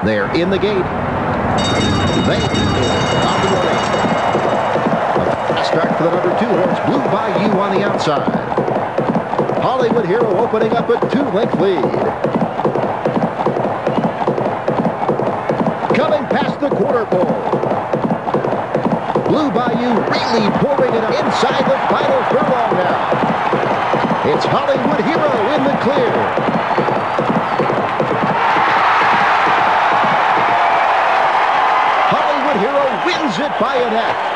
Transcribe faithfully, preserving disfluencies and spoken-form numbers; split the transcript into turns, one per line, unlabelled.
They're in the gate. They on the way. A start for the number two horse, Blue Bayou on the outside. Hollywood Hero opening up a two-length lead. Coming past the quarter pole. Blue Bayou really pouring it up inside the final furlong now. It's Hollywood Hero in the clear. Hollywood Hero wins it by a neck.